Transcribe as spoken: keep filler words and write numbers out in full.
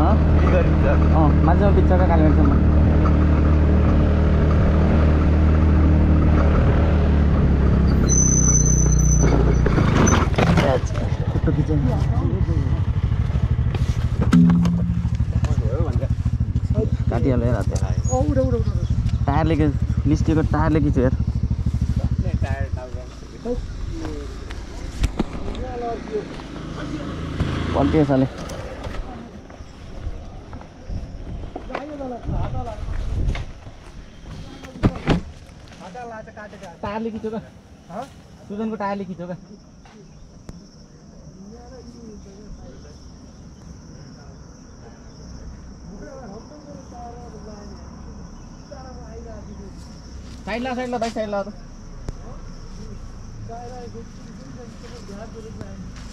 अँ मान्छेमा बिचरा कालीगढीसम्म फोटो खिच्यो काटिहाल्यो रात टायरले निस्केको टायरले खिच्यो यार पल्टियो साले टायरले खिच्यो क्या सुजनको टायरले खिच्यो क्या साइड ला साइड ला भाई साइड ला तो